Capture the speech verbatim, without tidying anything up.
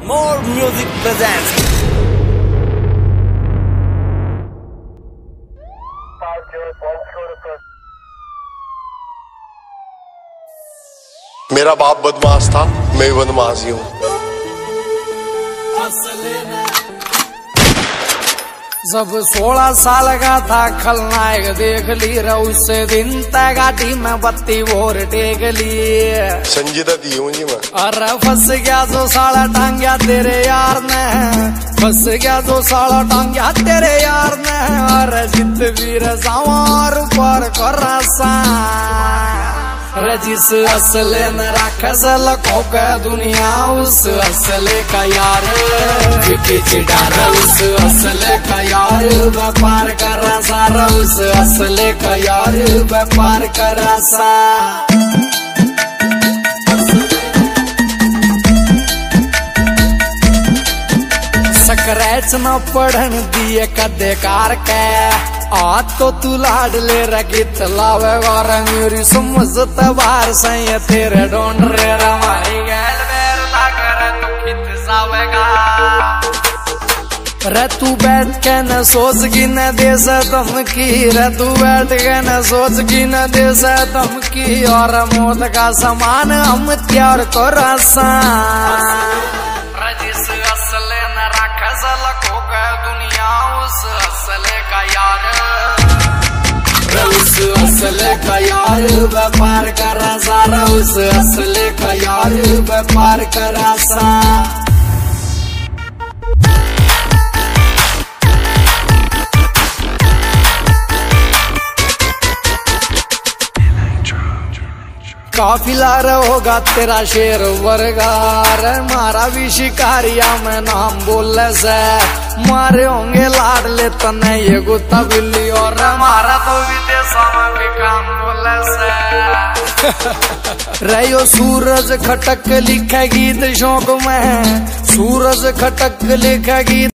More Music presents. मेरा बाप बदमाश था, मैं बदमाश ही हूँ। जब सोलह साल का था खलनायक देख ली रहा उस दिन तय गाड़ी में बत्ती वोर टेक ली। संजीदा दी हूँ जी मैं। अरे फंस गया जो साला टांग्या तेरे यार ने, फंस गया जो साला टांग्या तेरे यार ने। अरे जित वीर सवार पर करासा रजिस असले न राखस लखों का दुनिया उस असले का यार चिडार उस असले का यार व्यापार करा सारा उस असले का यार व्यापार करा सा। स्क्रैच न पढ़न दिए कदे कार के आज तो तू लाड ले रगित लावे वार मेरी समझ तबार सही तेरे ढूंढ रे रमाई गैल बेर लाकर तू खित सावेगा। रे तू बैठ के न सोच की न दे से धमकी, रे तू बैठ के न सोच की न दे से धमकी। और मौत का समान हम त्यार को रसा रजिस असले न राखस लखों का दुनिया उस असले का यार उस असले का यार व्यापार करा सारा उस असले का यार व्यापार करा सा। काफिला होगा तेरा शेर वर्गार मारा भी शिकारिया में नाम बोले से मारे होंगे लाड ले तने ये गुत्ता बिल्ली और मारा तो विदेशों में भी काम बोले से। रहो सूरज खटक लिखे गीत शौक में, सूरज खटक लिखे गीत